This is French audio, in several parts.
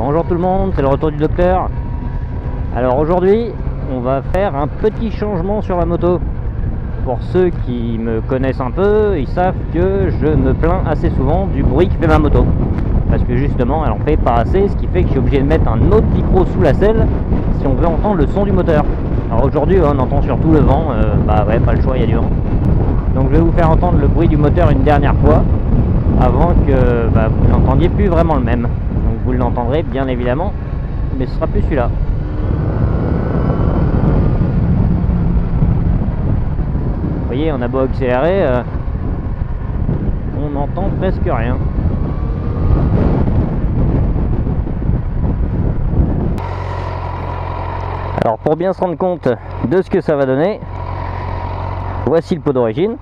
Bonjour tout le monde, c'est le retour du docteur. Alors aujourd'hui, on va faire un petit changement sur la moto. Pour ceux qui me connaissent un peu, ils savent que je me plains assez souvent du bruit que fait ma moto. Parce que justement, elle en fait pas assez, ce qui fait que je suis obligé de mettre un autre micro sous la selle si on veut entendre le son du moteur. Alors aujourd'hui, on entend surtout le vent, bah ouais, pas le choix, il y a du vent. Donc je vais vous faire entendre le bruit du moteur une dernière fois, avant que vous n'entendiez plus vraiment le même. Donc vous l'entendrez bien évidemment, mais ce sera plus celui-là. Vous voyez, on a beau accélérer, on n'entend presque rien. Alors pour bien se rendre compte de ce que ça va donner, voici le pot d'origine.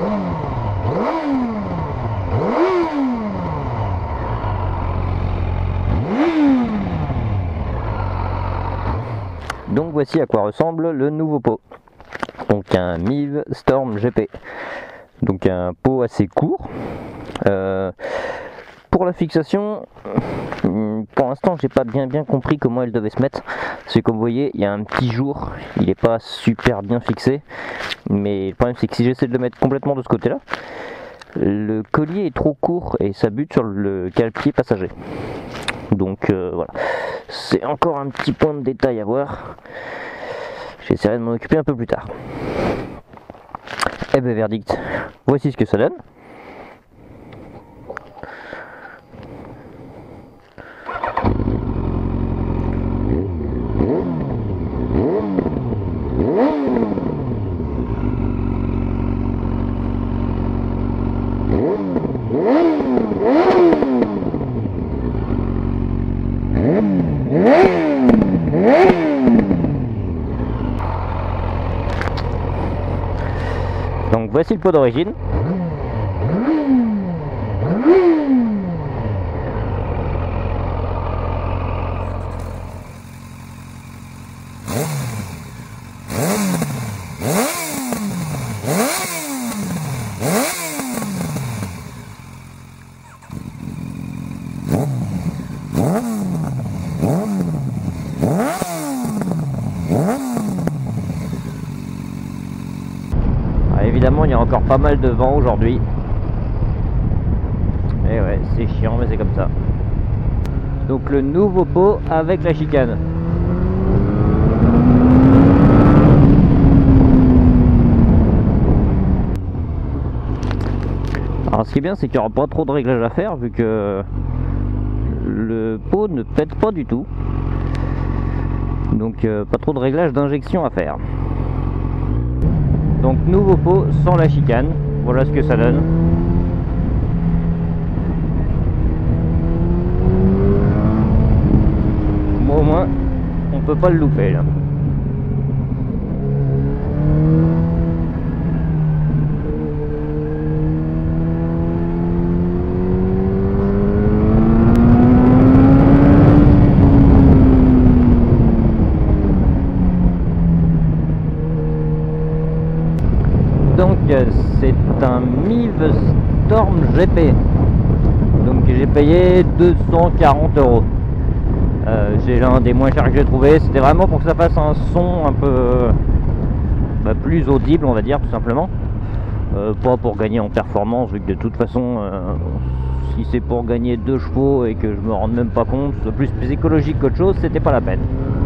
Donc voici à quoi ressemble le nouveau pot. Donc un Miv Storm GP. Donc un pot assez court. Pour la fixation, pour l'instant j'ai pas bien compris comment elle devait se mettre. C'est comme vous voyez, il y a un petit jour, il n'est pas super bien fixé. Mais le problème c'est que si j'essaie de le mettre complètement de ce côté là, le collier est trop court et ça bute sur le cale-pied passager. Donc voilà, c'est encore un petit point de détail à voir. J'essaierai de m'en occuper un peu plus tard. Et ben verdict, voici ce que ça donne. Donc voici le pot d'origine. Évidemment, il y a encore pas mal de vent aujourd'hui. Et ouais, c'est chiant, mais c'est comme ça. Donc le nouveau pot avec la chicane. Alors ce qui est bien, c'est qu'il n'y aura pas trop de réglages à faire, vu que le pot ne pète pas du tout. Donc pas trop de réglages d'injection à faire. Donc nouveau pot sans la chicane, voilà ce que ça donne. Bon, au moins, on peut pas le louper là. Donc c'est un Miv Storm GP. Donc j'ai payé 240 €. C'est l'un des moins chers que j'ai trouvé. C'était vraiment pour que ça fasse un son un peu plus audible, on va dire, tout simplement. Pas pour gagner en performance, vu que de toute façon, si c'est pour gagner 2 chevaux et que je me rende même pas compte, c'est plus psychologique qu'autre chose, c'était pas la peine.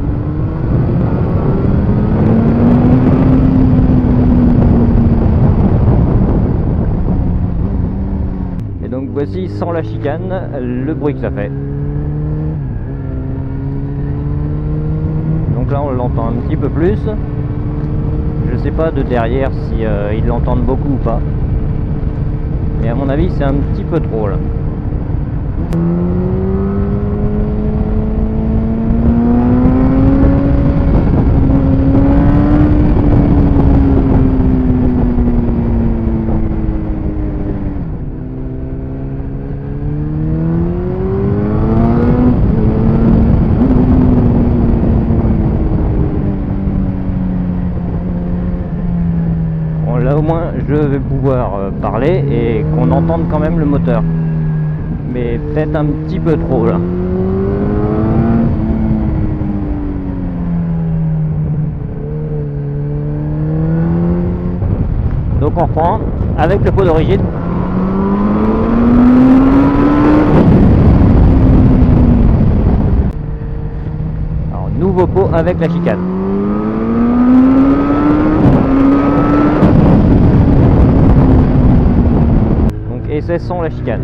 Donc voici sans la chicane le bruit que ça fait. Donc là on l'entend un petit peu plus. Je sais pas de derrière si ils l'entendent beaucoup ou pas. Mais à mon avis c'est un petit peu trop là. Là au moins je vais pouvoir parler et qu'on entende quand même le moteur, mais peut-être un petit peu trop là. on reprend avec le pot d'origine. Alors nouveau pot avec la chicane. Donc essai sans la chicane.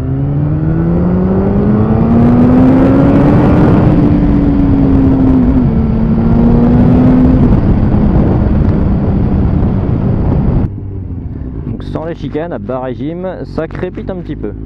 Sans les chicanes à bas régime, ça crépite un petit peu.